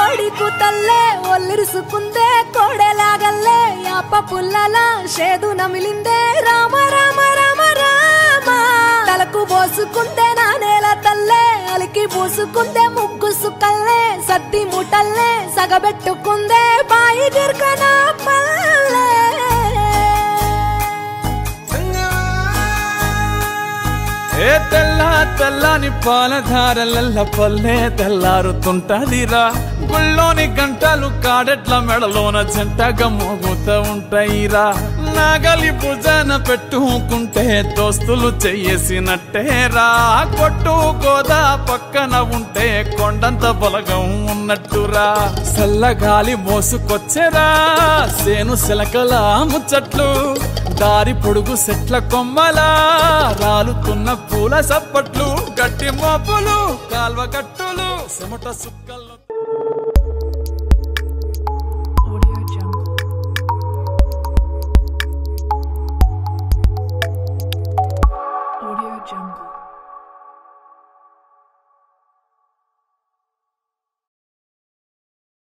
కోడి కూతల్లే ఒల్లిరుసుకుందే కోడెలాగల్లే యాప పుల్లల షేదు నమిలిందే రామ రామ రామ రామ తలకు పోసుకుందే నా నేల తల్లే అలికి పూసుకుందే ముగ్గు సుక్కల్లే సద్ది ముటల్లే సగబెట్టుకుందే బాయి గిర్కన పల్లె ఏ తెల్ల తెల్లని పాలధారలల్ల పల్లె తెల్లారుతుంటదిరా గుళ్ళోని గంటలు కాడెట్ల మెడలోన జంటగా మోగుతూ ఉంటాయిరా నాగలి భుజాన పెట్టుకుంటే దోస్తులు చెయ్యేసినట్టేరా కొట్టు గోదా పక్కన ఉంటే కొండంత బలగం ఉన్నట్టురా చల్లగాలి మోసుకొచ్చేరా సేను శిలకల ముచ్చట్లు దారి పొడుగు సెట్ల కొమ్మలా రాలుతున్న పూల సప్పట్లు గట్టి మోపులు కాల్వ గట్టులు చెమట సుక్కలు